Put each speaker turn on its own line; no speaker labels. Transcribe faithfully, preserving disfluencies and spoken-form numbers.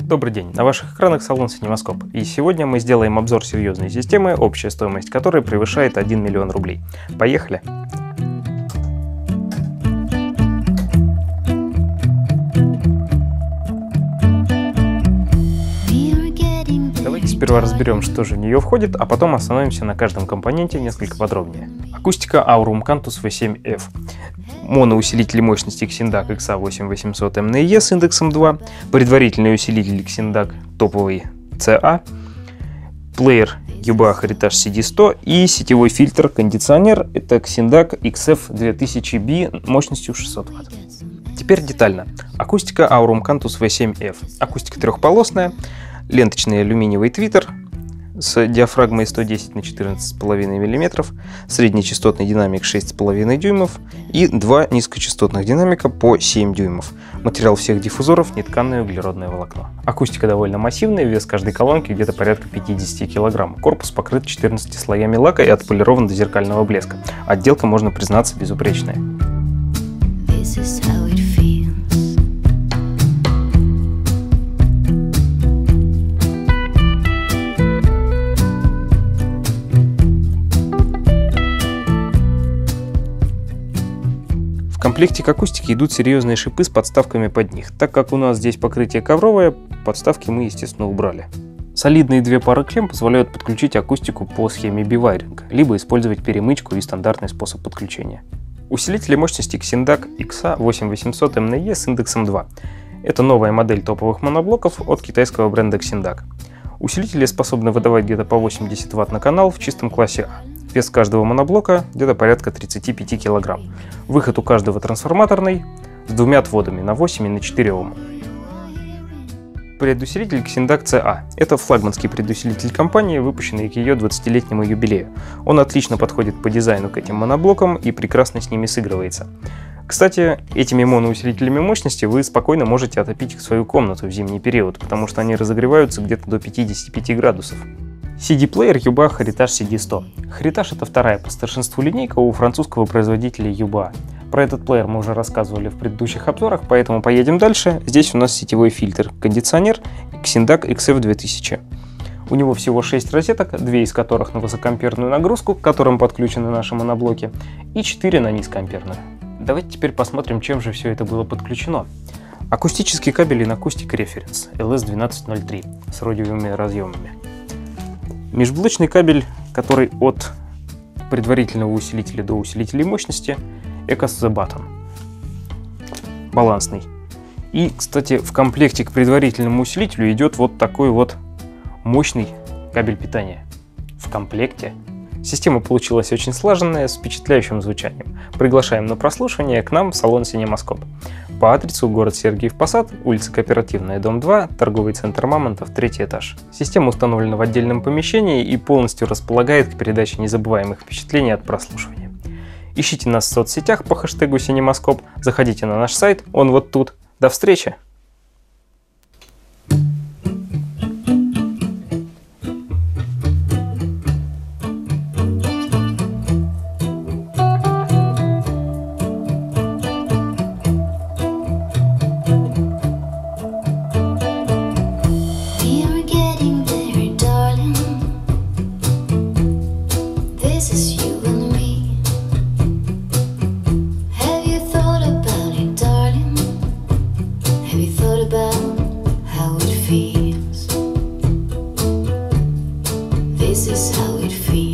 Добрый день, на ваших экранах салон CinemaScope, и сегодня мы сделаем обзор серьезной системы, общая стоимость которой превышает один миллион рублей. Поехали! Давайте сперва разберем, что же в нее входит, а потом остановимся на каждом компоненте несколько подробнее. Акустика Aurum Cantus ви семь эф. Моноусилитель мощности Xindac икс эй восемь восемьсот эм эн и и с индексом два, предварительный усилитель Xindac топовый си эй, плеер ю би эй Heritage си ди сто и сетевой фильтр кондиционер, это Xindac икс эф две тысячи би мощностью шестьсот ватт. Теперь детально. Акустика Aurum Cantus ви семь эф. Акустика трехполосная, ленточный алюминиевый твиттер с диафрагмой сто десять на четырнадцать и пять миллиметров, среднечастотный динамик шесть и пять дюймов и два низкочастотных динамика по семь дюймов. Материал всех диффузоров — нетканное углеродное волокно. Акустика довольно массивная, вес каждой колонки где-то порядка пятьдесят килограмм. Корпус покрыт четырнадцатью слоями лака и отполирован до зеркального блеска. Отделка, можно признаться, безупречная. В комплекте к акустике идут серьезные шипы с подставками под них. Так как у нас здесь покрытие ковровое, подставки мы, естественно, убрали. Солидные две пары клемм позволяют подключить акустику по схеме бивайринга, либо использовать перемычку и стандартный способ подключения. Усилители мощности Xindac икс эй восемь восемьсот эм эн и и с индексом два. Это новая модель топовых моноблоков от китайского бренда Xindac. Усилители способны выдавать где-то по восемьдесят ватт на канал в чистом классе А. Вес каждого моноблока где-то порядка тридцати пяти килограмм. Выход у каждого трансформаторный, с двумя отводами на восемь и на четыре Ома. Предусилитель Xindac си эй. Это флагманский предусилитель компании, выпущенный к ее двадцатилетнему юбилею. Он отлично подходит по дизайну к этим моноблокам и прекрасно с ними сыгрывается. Кстати, этими моноусилителями мощности вы спокойно можете отопить свою комнату в зимний период, потому что они разогреваются где-то до пятидесяти пяти градусов. си ди-плеер ю би эй Heritage си ди сто. Heritage — это вторая по старшинству линейка у французского производителя ю би эй. Про этот плеер мы уже рассказывали в предыдущих обзорах, поэтому поедем дальше. Здесь у нас сетевой фильтр, кондиционер Xindac икс эф две тысячи. У него всего шесть розеток, две из которых на высокоамперную нагрузку, к которым подключены наши моноблоки, и четыре на низкоамперную. Давайте теперь посмотрим, чем же все это было подключено. Акустический кабель InAcoustic Reference эл эс двенадцать ноль три с радиовыми разъемами. Межблочный кабель, который от предварительного усилителя до усилителей мощности, Ecos The Button. Балансный. И, кстати, в комплекте к предварительному усилителю идет вот такой вот мощный кабель питания. В комплекте. Система получилась очень слаженная, с впечатляющим звучанием. Приглашаем на прослушивание к нам в салон CinemaScope. По адресу город Сергиев Посад, улица Кооперативная, дом два, торговый центр Мамонтов, третий этаж. Система установлена в отдельном помещении и полностью располагает к передаче незабываемых впечатлений от прослушивания. Ищите нас в соцсетях по хэштегу CinemaScope, заходите на наш сайт, он вот тут. До встречи!
This is how it feels.